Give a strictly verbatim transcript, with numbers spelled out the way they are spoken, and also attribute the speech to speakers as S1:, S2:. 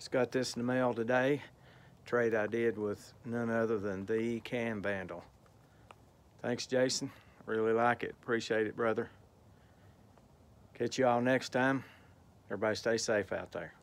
S1: Just got this in the mail today. Trade I did with none other than the Can Vandal. Thanks, Jason. Really like it. Appreciate it, brother. Catch you all next time. Everybody stay safe out there.